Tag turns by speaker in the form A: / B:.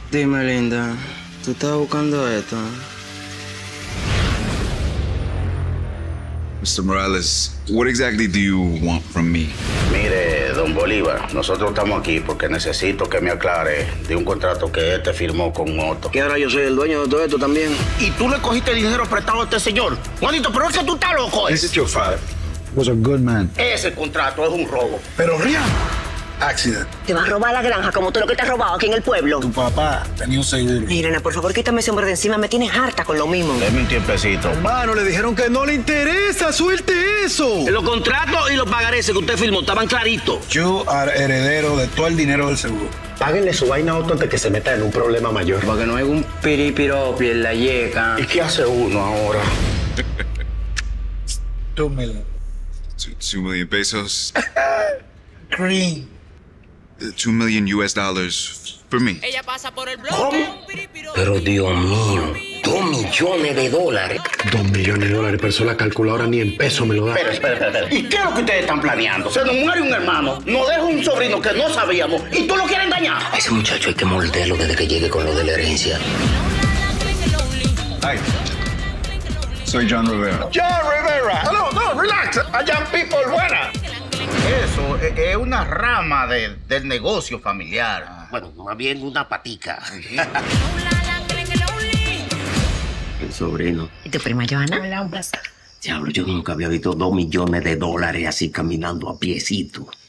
A: Dime, linda, ¿tú estás buscando esto?
B: Mr. Morales, what exactly do you want from me?
C: Mire, don Bolívar, nosotros estamos aquí porque necesito que me aclare de un contrato que este firmó con Otto.
D: Que ahora yo soy el dueño de todo esto también.
C: Y tú le cogiste dinero prestado a este señor. Juanito, pero es que tú estás loco.
E: This is your father. He was a good man.
C: Ese contrato es un robo.
E: Pero Rian, accident.
F: Te vas a robar la granja como todo lo que te has robado aquí en el pueblo.
E: Tu papá tenía un seguro.
F: Irene, por favor, quítame ese hombre de encima. Me tienes harta con lo mismo.
C: Deme un tiempecito.
G: Hermano, le dijeron que no le interesa. ¡Suelte eso!
D: Los contratos y los pagarés que usted firmó estaban claritos.
E: Yo era heredero de todo el dinero del seguro.
H: Páguenle su vaina a Otto antes que se meta en un problema mayor.
A: Porque no hay un piripiropi en la yeca.
C: ¿Y qué hace uno ahora?
E: 2 million.
B: 2 million pesos.
E: Green.
B: 2 million US dollars for me.
I: Ella pasa por el bloque.
D: ¿Cómo? Pero Dios mío, $2 millones.
H: 2 millones de dólares, pero eso la calculadora ni en peso me lo da.
C: Espera. ¿Y qué es lo que ustedes están planeando? Se nos muere un hermano, nos deja un sobrino que no sabíamos y tú lo quieres engañar.
D: A ese muchacho hay que morderlo desde que llegue con lo de la herencia.
E: Hi. Soy John Rivera.
C: John Rivera. No, relax. Allá people buena. Eso es una rama del negocio familiar.
D: Bueno, más bien una patica. El sobrino.
F: ¿Y tu prima Joana?
I: Hola, un placer.
D: Diablo, yo nunca había visto $2 millones así caminando a piecito.